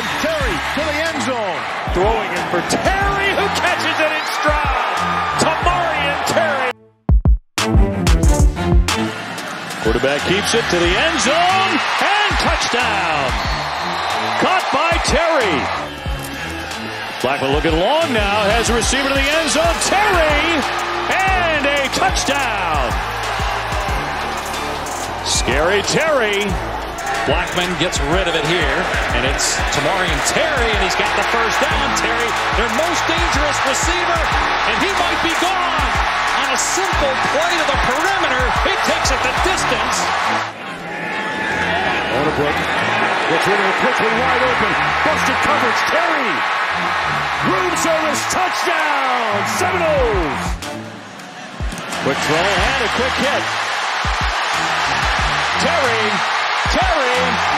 Tamorrion, Terry to the end zone. Throwing it for Terry, who catches it in stride. Tamorrion Terry. Quarterback keeps it to the end zone, and touchdown. Caught by Terry. Blackman looking long now, has a receiver to the end zone. Terry, and a touchdown. Scary Terry. Blackman gets rid of it here, and it's Tamorrion Terry, and he's got the first down. Terry, their most dangerous receiver, and he might be gone. On a simple play to the perimeter, he takes it the distance. Odenbrook gets rid of it quickly, wide open. Busted coverage, Terry. Room service, touchdown, Seminoles. Quick throw and a quick hit. Terry.